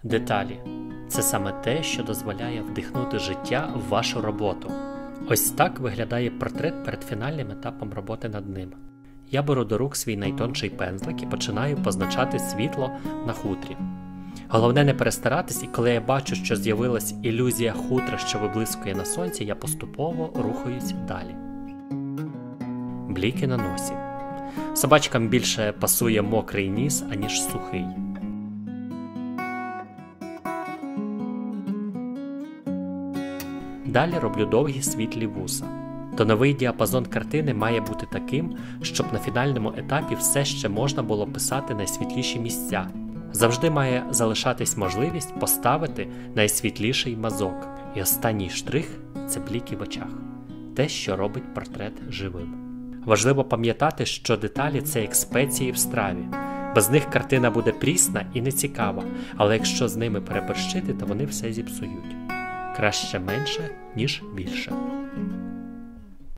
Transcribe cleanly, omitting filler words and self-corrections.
Деталі – це саме те, що дозволяє вдихнути життя в вашу роботу. Ось так виглядає портрет перед фінальним етапом роботи над ним. Я беру до рук свій найтонший пензлик і починаю позначати світло на хутрі. Головне не перестаратись, і коли я бачу, що з'явилась ілюзія хутра, що виблискує на сонці, я поступово рухаюсь далі. Бліки на носі. Собачкам більше пасує мокрий ніс, аніж сухий. Далі роблю довгі світлі вуса. Тоновий діапазон картини має бути таким, щоб на фінальному етапі все ще можна було писати найсвітліші місця. Завжди має залишатись можливість поставити найсвітліший мазок. І останній штрих – це бліки в очах. Те, що робить портрет живим. Важливо пам'ятати, що деталі – це як спеції в страві. Без них картина буде прісна і нецікава, але якщо з ними переборщити, то вони все зіпсують. Краще менше, ніж більше.